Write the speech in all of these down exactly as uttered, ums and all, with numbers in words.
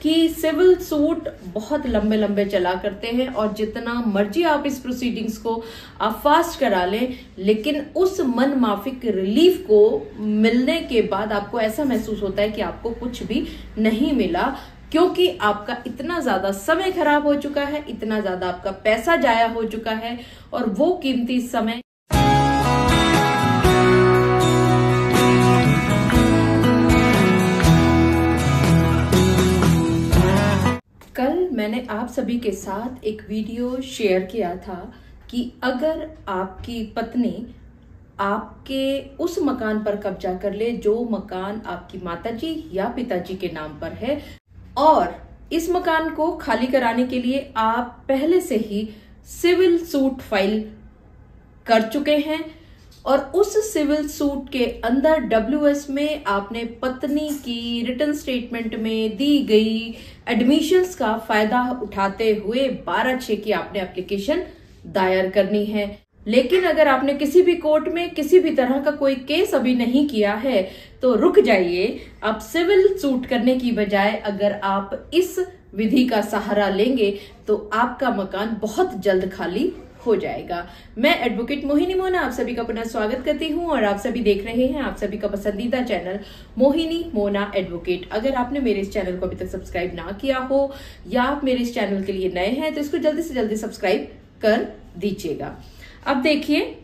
कि civil suit बहुत लंबे लंबे चला करते हैं और जितना मर्जी आप इस प्रोसीडिंग्स को आप फास्ट करा लें, लेकिन उस मन माफिक रिलीफ को मिलने के बाद आपको ऐसा महसूस होता है कि आपको कुछ भी नहीं मिला, क्योंकि आपका इतना ज्यादा समय खराब हो चुका है, इतना ज्यादा आपका पैसा जाया हो चुका है और वो कीमती समय कल मैंने आप सभी के साथ एक वीडियो शेयर किया था कि अगर आपकी पत्नी आपके उस मकान पर कब्जा कर ले जो मकान आपकी माताजी या पिताजी के नाम पर है और इस मकान को खाली कराने के लिए आप पहले से ही सिविल सूट फाइल कर चुके हैं और उस सिविल सूट के अंदर डब्ल्यू एस में आपने पत्नी की रिटर्न स्टेटमेंट में दी गई एडमिशंस का फायदा उठाते हुए बारह छह की आपने एप्लीकेशन दायर करनी है। लेकिन अगर आपने किसी भी कोर्ट में किसी भी तरह का कोई केस अभी नहीं किया है तो रुक जाइए। आप सिविल सूट करने की बजाय अगर आप इस विधि का सहारा लेंगे तो आपका मकान बहुत जल्द खाली हो जाएगा। मैं एडवोकेट मोहिनी मोना आप सभी का पुनः स्वागत करती हूं और आप सभी देख रहे हैं आप सभी का पसंदीदा चैनल मोहिनी मोना एडवोकेट। अगर आपने मेरे इस चैनल को अभी तक सब्सक्राइब ना किया हो या आप मेरे इस चैनल के लिए नए हैं तो इसको जल्दी से जल्दी सब्सक्राइब कर दीजिएगा। अब देखिए,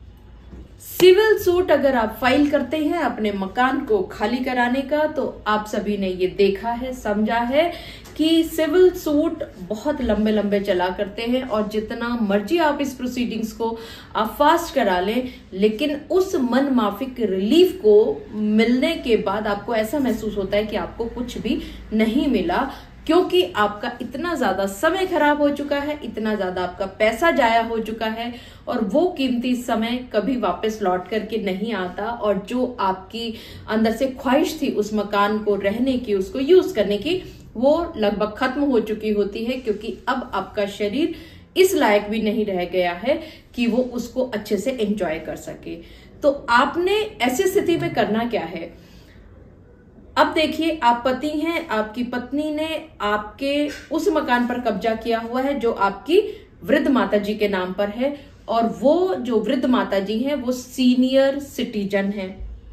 सिविल सूट अगर आप फाइल करते हैं अपने मकान को खाली कराने का तो आप सभी ने ये देखा है, समझा है कि सिविल सूट बहुत लंबे लंबे चला करते हैं और जितना मर्जी आप इस प्रोसीडिंग्स को आप फास्ट करा लें, लेकिन उस मन माफिक रिलीफ को मिलने के बाद आपको ऐसा महसूस होता है कि आपको कुछ भी नहीं मिला, क्योंकि आपका इतना ज्यादा समय खराब हो चुका है, इतना ज्यादा आपका पैसा जाया हो चुका है और वो कीमती समय कभी वापस लौट करके नहीं आता और जो आपकी अंदर से ख्वाहिश थी उस मकान को रहने की, उसको यूज करने की, वो लगभग खत्म हो चुकी होती है, क्योंकि अब आपका शरीर इस लायक भी नहीं रह गया है कि वो उसको अच्छे से एंजॉय कर सके। तो आपने ऐसी स्थिति में करना क्या है? अब देखिए, आप पति हैं, आपकी पत्नी ने आपके उस मकान पर कब्जा किया हुआ है जो आपकी वृद्ध माताजी के नाम पर है और वो जो वृद्ध माताजी हैं वो सीनियर सिटीजन हैं,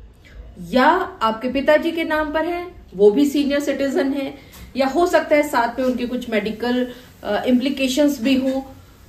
या आपके पिताजी के नाम पर है वो भी सीनियर सिटीजन है, या हो सकता है साथ में उनके कुछ मेडिकल इम्प्लीकेशंस भी हो।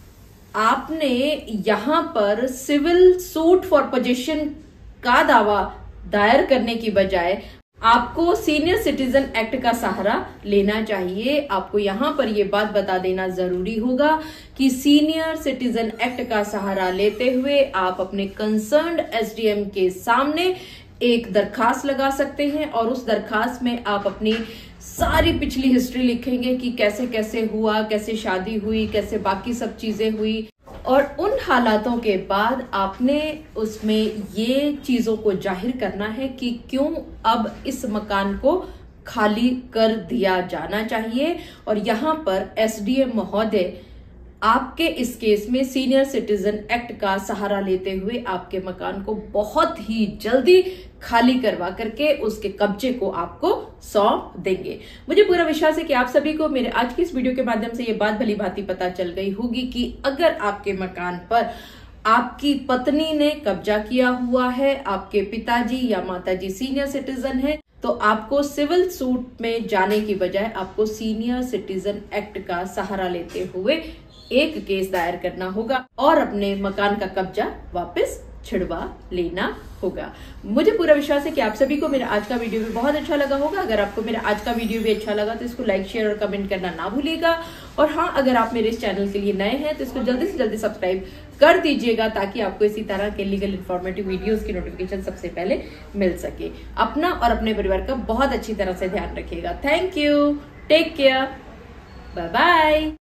आपने यहां पर सिविल सूट फॉर पोजेशन का दावा दायर करने की बजाय आपको सीनियर सिटीजन एक्ट का सहारा लेना चाहिए। आपको यहां पर यह बात बता देना जरूरी होगा कि सीनियर सिटीजन एक्ट का सहारा लेते हुए आप अपने कंसर्न्ड एस डी एम के सामने एक दरखास्त लगा सकते हैं और उस दरखास्त में आप अपनी सारी पिछली हिस्ट्री लिखेंगे कि कैसे कैसे हुआ, कैसे शादी हुई, कैसे बाकी सब चीजें हुई, और उन हालातों के बाद आपने उसमें ये चीजों को जाहिर करना है कि क्यों अब इस मकान को खाली कर दिया जाना चाहिए। और यहाँ पर एस डी एम महोदय आपके इस केस में सीनियर सिटीजन एक्ट का सहारा लेते हुए आपके मकान को बहुत ही जल्दी खाली करवा करके उसके कब्जे को आपको सौंप देंगे। मुझे पूरा विश्वास है कि आप सभी को मेरे आज की इस वीडियो के माध्यम से ये बात भली भांति पता चल गई होगी कि अगर आपके मकान पर आपकी पत्नी ने कब्जा किया हुआ है, आपके पिताजी या माताजी सीनियर सिटीजन है, तो आपको सिविल सूट में जाने की बजाय आपको सीनियर सिटीजन एक्ट का सहारा लेते हुए एक केस दायर करना होगा और अपने मकान का कब्जा वापस छिड़वा लेना होगा। मुझे पूरा विश्वास है कि आप सभी को मेरा आज का वीडियो भी बहुत अच्छा लगा होगा। अगर आपको मेरा आज का वीडियो भी अच्छा लगा तो इसको लाइक, शेयर और कमेंट करना ना भूलिएगा। और हाँ, अगर आप मेरे इस चैनल के लिए नए हैं तो इसको जल्दी से जल्दी सब्सक्राइब कर दीजिएगा ताकि आपको इसी तरह के लीगल इन्फॉर्मेटिव वीडियोस की नोटिफिकेशन सबसे पहले मिल सके। अपना और अपने परिवार का बहुत अच्छी तरह से ध्यान रखिएगा। Thank you, take care, bye bye.